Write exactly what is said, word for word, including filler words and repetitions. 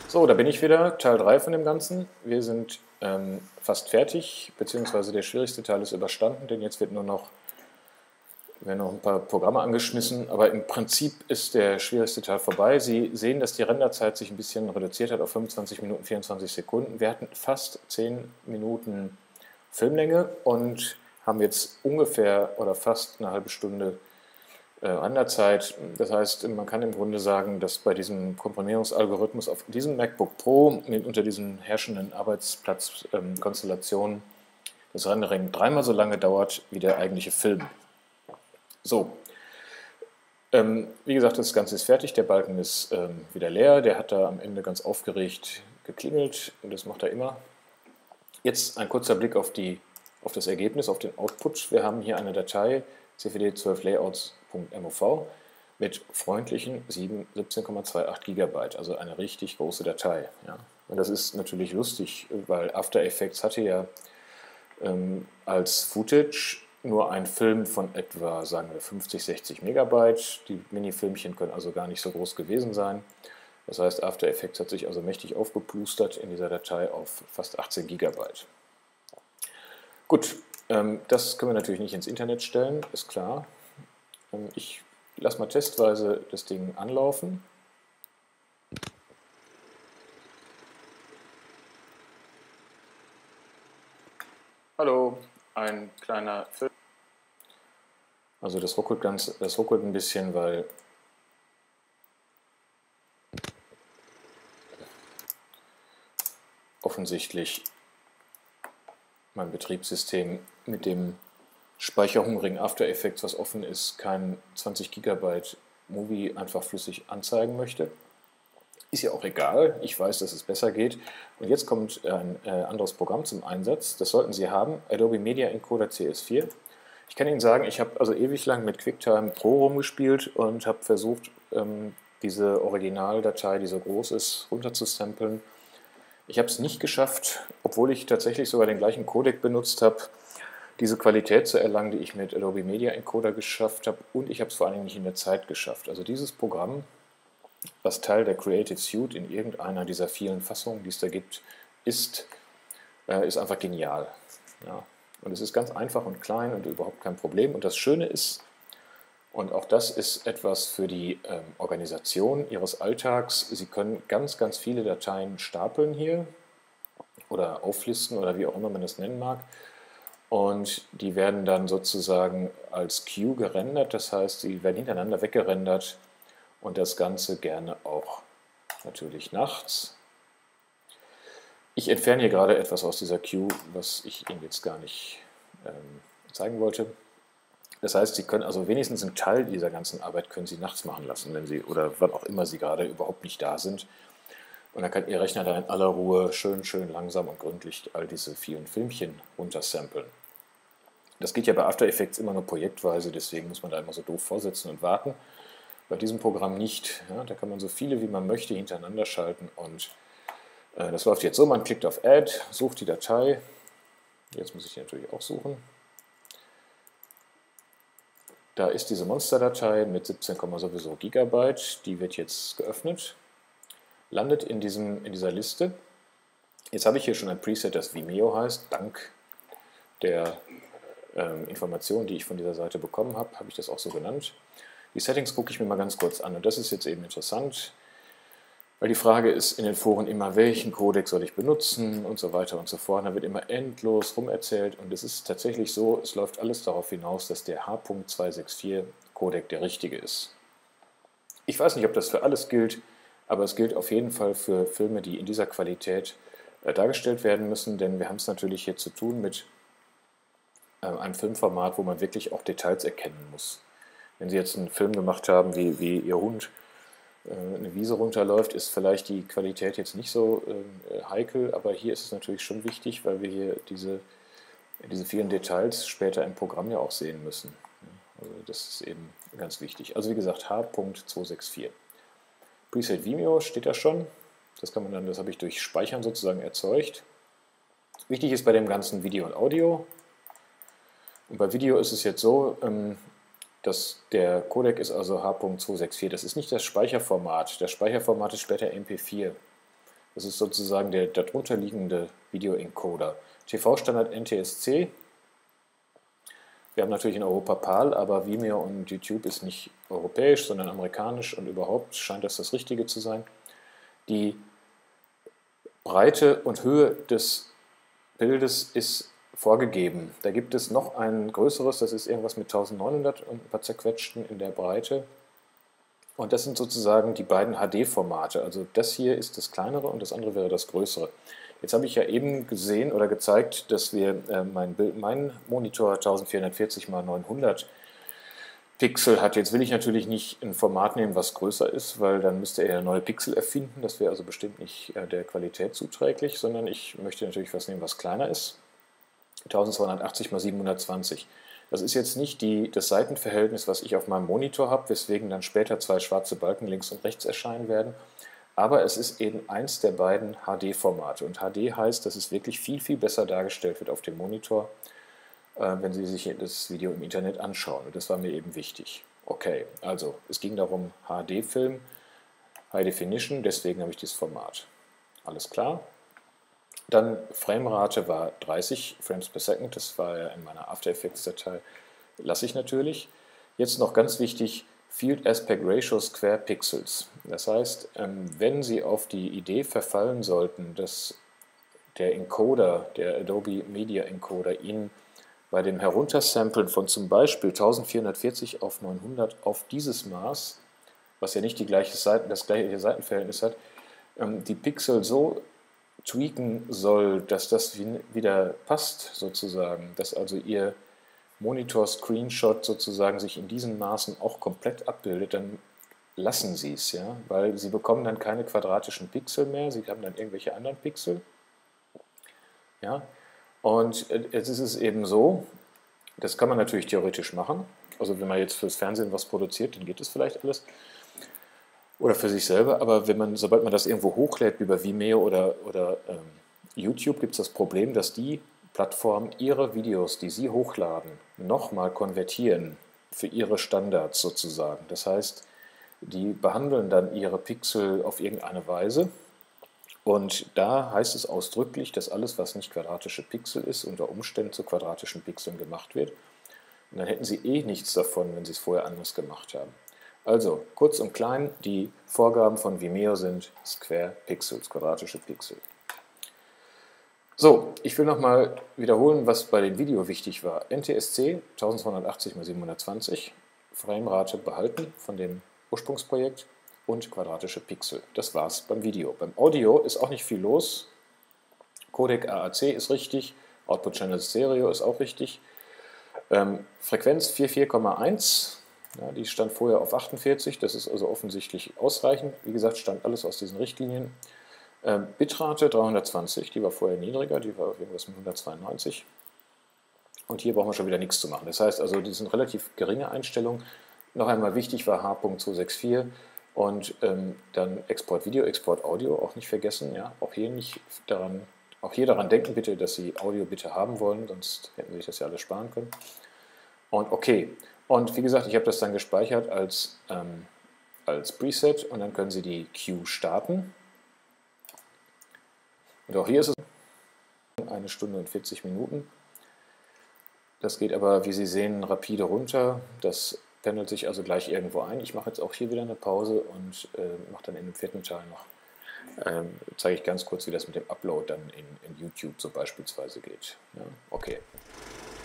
So, da bin ich wieder, Teil drei von dem Ganzen. Wir sind ähm, fast fertig, beziehungsweise der schwierigste Teil ist überstanden, denn jetzt wird nur noch, werden noch ein paar Programme angeschmissen, aber im Prinzip ist der schwierigste Teil vorbei. Sie sehen, dass die Renderzeit sich ein bisschen reduziert hat auf fünfundzwanzig Minuten vierundzwanzig Sekunden. Wir hatten fast zehn Minuten Filmlänge und haben jetzt ungefähr oder fast eine halbe Stunde äh, Renderzeit. Das heißt, man kann im Grunde sagen, dass bei diesem Komprimierungsalgorithmus auf diesem MacBook Pro mit, unter diesen herrschenden Arbeitsplatzkonstellationen das Rendering dreimal so lange dauert wie der eigentliche Film. So, ähm, wie gesagt, das Ganze ist fertig, der Balken ist ähm, wieder leer, der hat da am Ende ganz aufgeregt geklingelt und das macht er immer. Jetzt ein kurzer Blick auf, die, auf das Ergebnis, auf den Output. Wir haben hier eine Datei c v d zwölf layouts.mov mit freundlichen siebzehn Komma achtundzwanzig Gigabyte, also eine richtig große Datei. Ja. Und das ist natürlich lustig, weil After Effects hatte ja ähm, als Footage nur ein Film von etwa, sagen wir, fünfzig, sechzig Megabyte. Die Mini-Filmchen können also gar nicht so groß gewesen sein. Das heißt, After Effects hat sich also mächtig aufgeplustert in dieser Datei auf fast achtzehn Gigabyte. Gut, ähm, das können wir natürlich nicht ins Internet stellen, ist klar. Ähm, ich lasse mal testweise das Ding anlaufen. Hallo, ein kleiner Film. Also das ruckelt, ganz, das ruckelt ein bisschen, weil offensichtlich mein Betriebssystem mit dem speicherhungrigen After Effects, was offen ist, kein zwanzig Gigabyte Movie einfach flüssig anzeigen möchte. Ist ja auch egal, ich weiß, dass es besser geht. Und jetzt kommt ein äh, anderes Programm zum Einsatz, das sollten Sie haben, Adobe Media Encoder C S vier. Ich kann Ihnen sagen, ich habe also ewig lang mit QuickTime Pro rumgespielt und habe versucht, ähm, diese Originaldatei, die so groß ist, runterzusamplen. Ich habe es nicht geschafft, obwohl ich tatsächlich sogar den gleichen Codec benutzt habe, diese Qualität zu erlangen, die ich mit Adobe Media Encoder geschafft habe, und ich habe es vor allem nicht in der Zeit geschafft. Also dieses Programm, was Teil der Creative Suite in irgendeiner dieser vielen Fassungen, die es da gibt, ist, äh, ist einfach genial. Ja. Und es ist ganz einfach und klein und überhaupt kein Problem. Und das Schöne ist, und auch das ist etwas für die ähm, Organisation Ihres Alltags, Sie können ganz, ganz viele Dateien stapeln hier oder auflisten oder wie auch immer man das nennen mag. Und die werden dann sozusagen als Queue gerendert, das heißt, sie werden hintereinander weggerendert und das Ganze gerne auch natürlich nachts. Ich entferne hier gerade etwas aus dieser Queue, was ich Ihnen jetzt gar nicht ähm, zeigen wollte. Das heißt, Sie können also wenigstens einen Teil dieser ganzen Arbeit können Sie nachts machen lassen, wenn Sie oder wann auch immer Sie gerade überhaupt nicht da sind. Und dann kann Ihr Rechner da in aller Ruhe schön, schön langsam und gründlich all diese vielen Filmchen runtersamplen. Das geht ja bei After Effects immer nur projektweise, deswegen muss man da immer so doof vorsitzen und warten. Bei diesem Programm nicht. Ja, da kann man so viele wie man möchte hintereinander schalten und äh, das läuft jetzt so, man klickt auf Add, sucht die Datei. Jetzt muss ich die natürlich auch suchen. Da ist diese Monsterdatei mit siebzehn, sowieso Gigabyte, die wird jetzt geöffnet, landet in, diesem, in dieser Liste. Jetzt habe ich hier schon ein Preset, das Vimeo heißt. Dank der ähm, Informationen, die ich von dieser Seite bekommen habe, habe ich das auch so genannt. Die Settings gucke ich mir mal ganz kurz an und das ist jetzt eben interessant, weil die Frage ist in den Foren immer, welchen Codec soll ich benutzen und so weiter und so fort. Da wird immer endlos rumerzählt und es ist tatsächlich so, es läuft alles darauf hinaus, dass der H zweihundertvierundsechzig Codec der richtige ist. Ich weiß nicht, ob das für alles gilt, aber es gilt auf jeden Fall für Filme, die in dieser Qualität äh, dargestellt werden müssen, denn wir haben es natürlich hier zu tun mit äh, einem Filmformat, wo man wirklich auch Details erkennen muss. Wenn Sie jetzt einen Film gemacht haben, wie, wie Ihr Hund eine Wiese runterläuft, ist vielleicht die Qualität jetzt nicht so äh, heikel, aber hier ist es natürlich schon wichtig, weil wir hier diese, diese vielen Details später im Programm ja auch sehen müssen. Also das ist eben ganz wichtig. Also wie gesagt, H zweihundertvierundsechzig. Preset Vimeo steht da schon. Das kann man dann, das habe ich durch Speichern sozusagen erzeugt. Wichtig ist bei dem ganzen Video und Audio. Und bei Video ist es jetzt so, ähm, Das, der Codec ist also H zweihundertvierundsechzig. Das ist nicht das Speicherformat. Das Speicherformat ist später M P vier. Das ist sozusagen der darunter liegende Videoencoder. T V-Standard N T S C. Wir haben natürlich in Europa PAL, aber Vimeo und YouTube ist nicht europäisch, sondern amerikanisch und überhaupt scheint das das Richtige zu sein. Die Breite und Höhe des Bildes ist vorgegeben. Da gibt es noch ein größeres, das ist irgendwas mit eintausendneunhundert und ein paar zerquetschten in der Breite. Und das sind sozusagen die beiden H D-Formate. Also das hier ist das kleinere und das andere wäre das größere. Jetzt habe ich ja eben gesehen oder gezeigt, dass wir äh, mein, Bild, mein Monitor eintausendvierhundertvierzig mal neunhundert Pixel hat. Jetzt will ich natürlich nicht ein Format nehmen, was größer ist, weil dann müsste er neue Pixel erfinden. Das wäre also bestimmt nicht äh, der Qualität zuträglich, sondern ich möchte natürlich was nehmen, was kleiner ist. eintausendzweihundertachtzig mal siebenhundertzwanzig. Das ist jetzt nicht die, das Seitenverhältnis, was ich auf meinem Monitor habe, weswegen dann später zwei schwarze Balken links und rechts erscheinen werden. Aber es ist eben eins der beiden H D-Formate. Und H D heißt, dass es wirklich viel, viel besser dargestellt wird auf dem Monitor, äh, wenn Sie sich das Video im Internet anschauen. Und das war mir eben wichtig. Okay, also es ging darum, H D-Film, High Definition, deswegen habe ich dieses Format. Alles klar? Dann Framerate war dreißig Frames per Second, das war ja in meiner After Effects-Datei, lasse ich natürlich. Jetzt noch ganz wichtig, Field Aspect Ratio Square Pixels. Das heißt, wenn Sie auf die Idee verfallen sollten, dass der Encoder, der Adobe Media Encoder, Ihnen bei dem Heruntersamplen von zum Beispiel eintausendvierhundertvierzig auf neunhundert auf dieses Maß, was ja nicht die gleiche Seiten, das gleiche Seitenverhältnis hat, die Pixel so tweaken soll, dass das wieder passt sozusagen, dass also Ihr Monitor-Screenshot sozusagen sich in diesen Maßen auch komplett abbildet, dann lassen Sie es, ja, weil Sie bekommen dann keine quadratischen Pixel mehr, Sie haben dann irgendwelche anderen Pixel. Ja, und jetzt ist es eben so, das kann man natürlich theoretisch machen, also wenn man jetzt fürs Fernsehen was produziert, dann geht das vielleicht alles, oder für sich selber, aber wenn man, sobald man das irgendwo hochlädt, wie bei Vimeo oder, oder ähm, YouTube, gibt es das Problem, dass die Plattformen ihre Videos, die sie hochladen, nochmal konvertieren für ihre Standards sozusagen. Das heißt, die behandeln dann ihre Pixel auf irgendeine Weise und da heißt es ausdrücklich, dass alles, was nicht quadratische Pixel ist, unter Umständen zu quadratischen Pixeln gemacht wird. Und dann hätten sie eh nichts davon, wenn sie es vorher anders gemacht haben. Also, kurz und klein, die Vorgaben von Vimeo sind Square Pixels, quadratische Pixel. So, ich will nochmal wiederholen, was bei dem Video wichtig war. N T S C eintausendzweihundertachtzig mal siebenhundertzwanzig, Framerate behalten von dem Ursprungsprojekt und quadratische Pixel. Das war's beim Video. Beim Audio ist auch nicht viel los. Codec A A C ist richtig, Output Channel Stereo ist auch richtig. Ähm, Frequenz vierundvierzig Komma eins, ja, die stand vorher auf achtundvierzig, das ist also offensichtlich ausreichend. Wie gesagt, stand alles aus diesen Richtlinien. Ähm, Bitrate dreihundertzwanzig, die war vorher niedriger, die war irgendwas mit hundertzweiundneunzig. Und hier brauchen wir schon wieder nichts zu machen. Das heißt also, die sind relativ geringe Einstellungen. Noch einmal wichtig war H zweihundertvierundsechzig und ähm, dann Export Video, Export Audio auch nicht vergessen. Ja? Auch hier nicht daran, auch hier daran denken bitte, dass Sie Audio bitte haben wollen, sonst hätten Sie sich das ja alles sparen können. Und okay. Und wie gesagt, ich habe das dann gespeichert als, ähm, als Preset und dann können Sie die Queue starten. Und auch hier ist es eine Stunde und vierzig Minuten. Das geht aber, wie Sie sehen, rapide runter. Das pendelt sich also gleich irgendwo ein. Ich mache jetzt auch hier wieder eine Pause und äh, mache dann in dem vierten Teil noch, ähm, zeige ich ganz kurz, wie das mit dem Upload dann in, in YouTube so beispielsweise geht. Ja, okay.